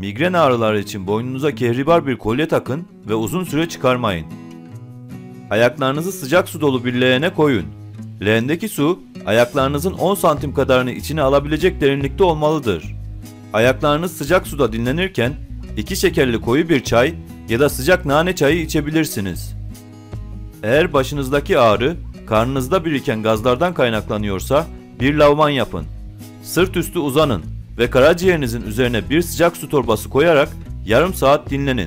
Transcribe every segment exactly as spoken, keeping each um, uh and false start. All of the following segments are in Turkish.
Migren ağrıları için boynunuza kehribar bir kolye takın ve uzun süre çıkarmayın. Ayaklarınızı sıcak su dolu bir leğene koyun. Leğendeki su, ayaklarınızın on santim kadarını içine alabilecek derinlikte olmalıdır. Ayaklarınız sıcak suda dinlenirken iki şekerli koyu bir çay ya da sıcak nane çayı içebilirsiniz. Eğer başınızdaki ağrı, karnınızda biriken gazlardan kaynaklanıyorsa bir lavman yapın. Sırt üstü uzanın ve karaciğerinizin üzerine bir sıcak su torbası koyarak yarım saat dinlenin.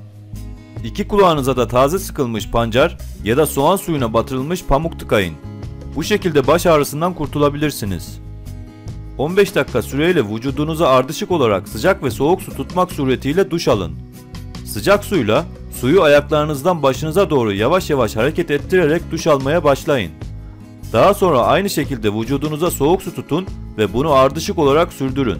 İki kulağınıza da taze sıkılmış pancar ya da soğan suyuna batırılmış pamuk tıkayın. Bu şekilde baş ağrısından kurtulabilirsiniz. on beş dakika süreyle vücudunuza ardışık olarak sıcak ve soğuk su tutmak suretiyle duş alın. Sıcak suyla suyu ayaklarınızdan başınıza doğru yavaş yavaş hareket ettirerek duş almaya başlayın. Daha sonra aynı şekilde vücudunuza soğuk su tutun ve bunu ardışık olarak sürdürün.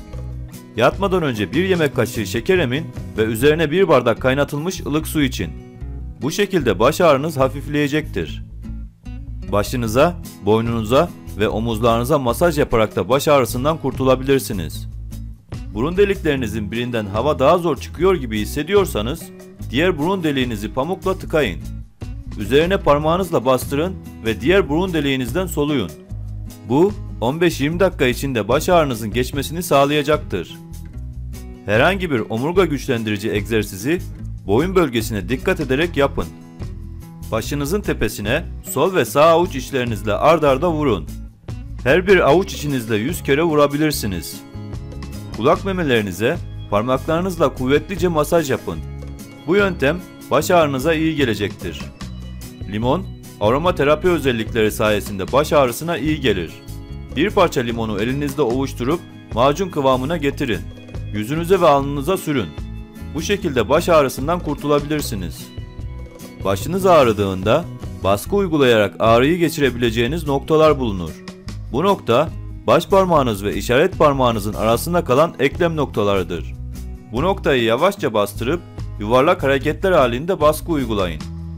Yatmadan önce bir yemek kaşığı şeker emin ve üzerine bir bardak kaynatılmış ılık su için. Bu şekilde baş ağrınız hafifleyecektir. Başınıza, boynunuza ve omuzlarınıza masaj yaparak da baş ağrısından kurtulabilirsiniz. Burun deliklerinizin birinden hava daha zor çıkıyor gibi hissediyorsanız, diğer burun deliğinizi pamukla tıkayın. Üzerine parmağınızla bastırın ve diğer burun deliğinizden soluyun. Bu, on beş yirmi dakika içinde baş ağrınızın geçmesini sağlayacaktır. Herhangi bir omurga güçlendirici egzersizi, boyun bölgesine dikkat ederek yapın. Başınızın tepesine sol ve sağ avuç içlerinizle ard arda vurun. Her bir avuç içinizle yüz kere vurabilirsiniz. Kulak memelerinize parmaklarınızla kuvvetlice masaj yapın. Bu yöntem baş ağrınıza iyi gelecektir. Limon, aromaterapi özellikleri sayesinde baş ağrısına iyi gelir. Bir parça limonu elinizde ovuşturup macun kıvamına getirin. Yüzünüze ve alnınıza sürün. Bu şekilde baş ağrısından kurtulabilirsiniz. Başınız ağrıdığında baskı uygulayarak ağrıyı geçirebileceğiniz noktalar bulunur. Bu nokta, baş parmağınız ve işaret parmağınızın arasında kalan eklem noktalarıdır. Bu noktayı yavaşça bastırıp yuvarlak hareketler halinde baskı uygulayın.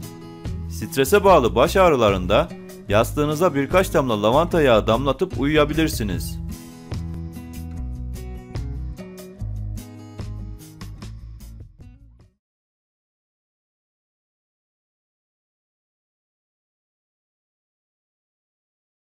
Strese bağlı baş ağrılarında yastığınıza birkaç damla lavanta yağı damlatıp uyuyabilirsiniz.